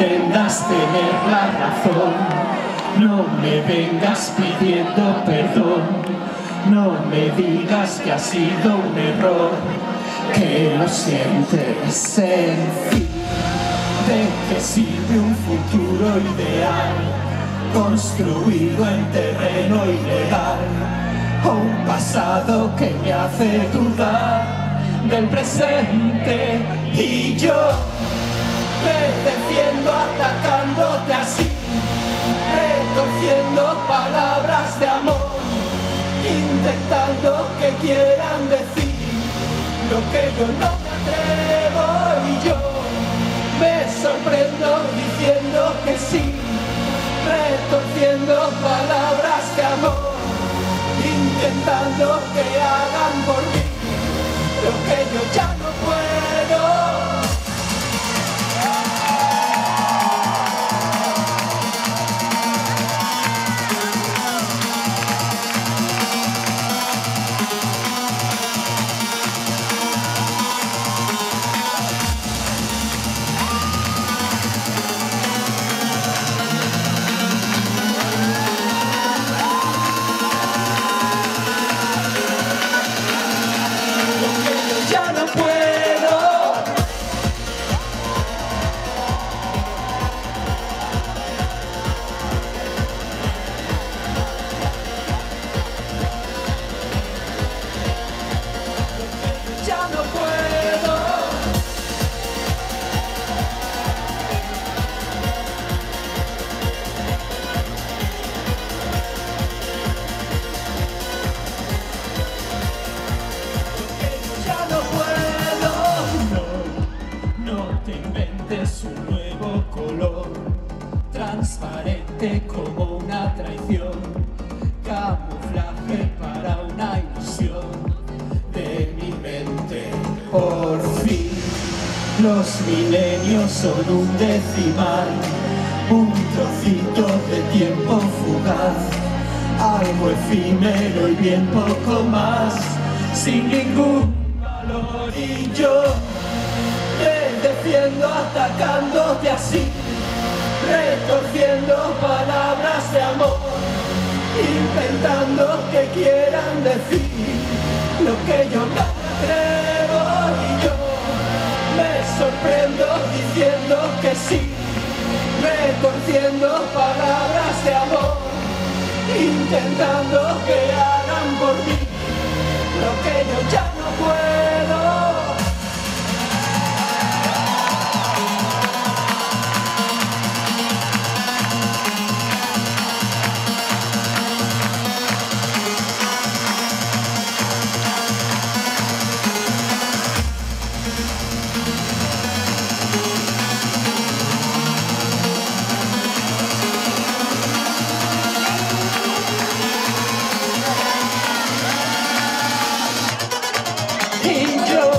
pretendas tener la razón, no me vengas pidiendo perdón, no me digas que ha sido un error, que lo sientes en fin. ¿De qué sirve un futuro ideal construido en terreno ilegal? O un pasado que me hace dudar del presente, y yo te defiendo atacándote así, retorciendo palabras de amor, intentando que quieran decir lo que yo no me atrevo, y yo me sorprendo diciendo que sí, retorciendo palabras de amor, intentando que hagan por mí lo que yo ya no puedo. Un nuevo color, transparente como una traición, camuflaje para una ilusión de mi mente. Por fin, los milenios son un decimal, un trocito de tiempo fugaz, algo efímero y bien poco más, sin ningún valor, y yo te defiendo atacándote así, retorciendo palabras de amor, intentando que quieran decir lo que yo no me atrevo, y yo me sorprendo diciendo que sí, retorciendo palabras de amor, intentando que hagan por mí lo que yo ya no puedo. Yo